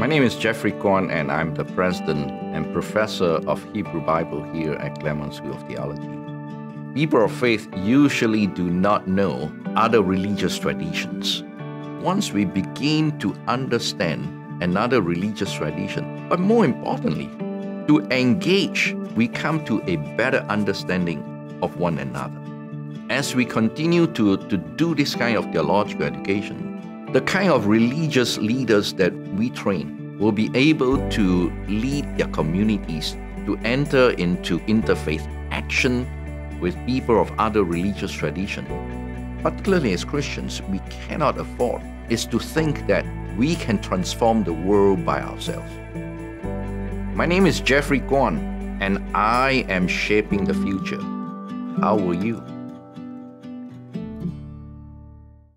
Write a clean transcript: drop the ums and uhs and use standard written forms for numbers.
My name is Jeffrey Kuan, and I'm the president and professor of Hebrew Bible here at Claremont School of Theology. People of faith usually do not know other religious traditions. Once we begin to understand another religious tradition, but more importantly, to engage, we come to a better understanding of one another. As we continue to do this kind of theological education, the kind of religious leaders that we train will be able to lead their communities to enter into interfaith action with people of other religious traditions. Particularly as Christians, we cannot afford is to think that we can transform the world by ourselves. My name is Jeffrey Kuan, and I am shaping the future. How will you?